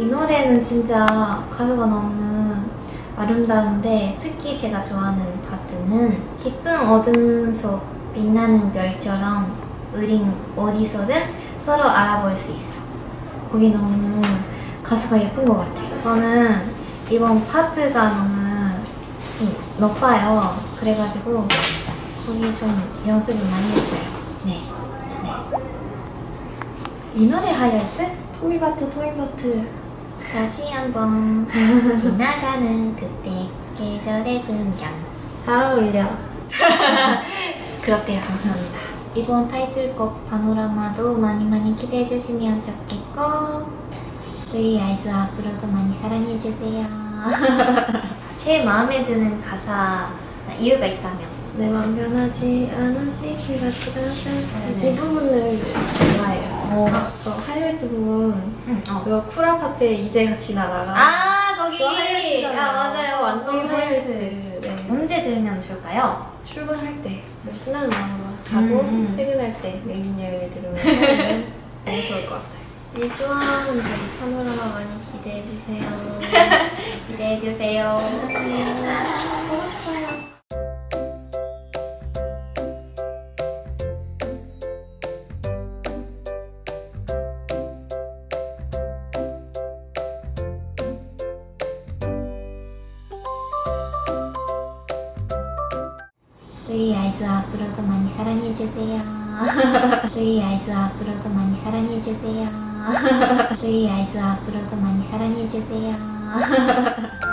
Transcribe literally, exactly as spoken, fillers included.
이 노래는 진짜 가사가 너무 아름다운데 특히 제가 좋아하는 파트는 깊은 어둠 속 빛나는 별처럼 우린 어디서든 서로 알아볼 수 있어. 거기 너무 가사가 예쁜 것 같아요. 저는 이번 파트가 너무 좀 높아요. 그래가지고 거기 좀 연습을 많이 했어요. 네. 네. 이 노래 하이라이트? 토미바트 토미바트 다시 한번 지나가는 그때 계절의 분량. 잘 어울려. 그렇대요. 감사합니다. 이번 타이틀곡 파노라마도 많이 많이 기대해 주시면 좋겠고 우리 아이즈 앞으로도 많이 사랑해 주세요. 제일 마음에 드는 가사 이유가 있다면? 내 맘 변하지 않아지 그같이 가자. 네. 이 부분을 좋아해요. 어. 아, 저 하이라이트 부분 응, 어. 그 쿠라 파트에 이제 같이 날아가. 아 거기! 그거 하이라이트잖아. 아 맞아요. 완전 거기 하이라이트. 포인트. 네. 언제 들으면 좋을까요? 출근할 때 신나는 마음으로 가고 음, 음. 퇴근할 때 밀린 여행을 들으면서 하면 너무 좋을 것 같아요. 이주환 저희 파노라마 많이 기대해 주세요. 기대해 주세요. 보고 싶어요. 우리 아이즈 앞으로도 많이 사랑해 주세요. 우리 아이즈 앞으로도 많이 사랑해 주세요. 우리 아이즈 앞으로도 많이 사랑해 주세요.